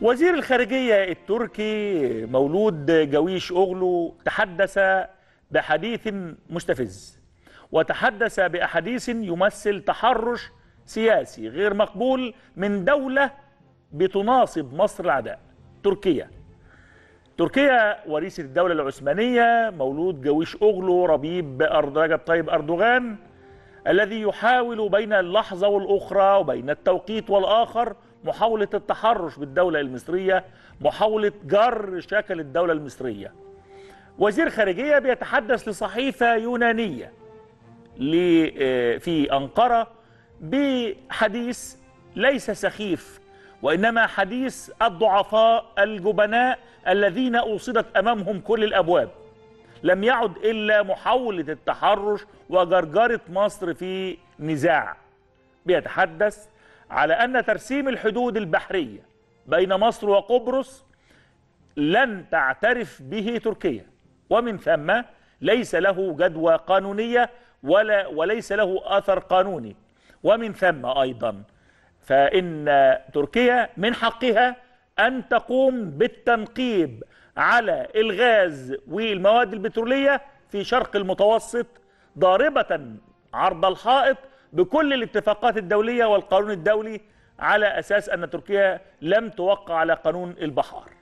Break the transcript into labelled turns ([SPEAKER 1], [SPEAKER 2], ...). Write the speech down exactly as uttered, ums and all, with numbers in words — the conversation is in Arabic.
[SPEAKER 1] وزير الخارجية التركي مولود جويش أوغلو تحدث بحديث مستفز، وتحدث بأحاديث يمثل تحرش سياسي غير مقبول من دولة بتناصب مصر العداء. تركيا تركيا وريثة الدولة العثمانية، مولود جويش أوغلو ربيب رجب طيب أردوغان، الذي يحاول بين اللحظة والأخرى وبين التوقيت والآخر محاولة التحرش بالدولة المصرية، محاولة جر شكل الدولة المصرية. وزير خارجية بيتحدث لصحيفة يونانية في أنقرة بحديث ليس سخيف، وإنما حديث الضعفاء الجبناء الذين أوصدت أمامهم كل الأبواب. لم يعد إلا محاولة التحرش وجرجرة مصر في نزاع. بيتحدث على أن ترسيم الحدود البحرية بين مصر وقبرص لن تعترف به تركيا، ومن ثم ليس له جدوى قانونية ولا وليس له أثر قانوني. ومن ثم أيضا فإن تركيا من حقها أن تقوم بالتنقيب على الغاز والمواد البترولية في شرق المتوسط، ضاربة عرض الحائط بكل الاتفاقات الدولية والقانون الدولي، على أساس أن تركيا لم توقع على قانون البحار.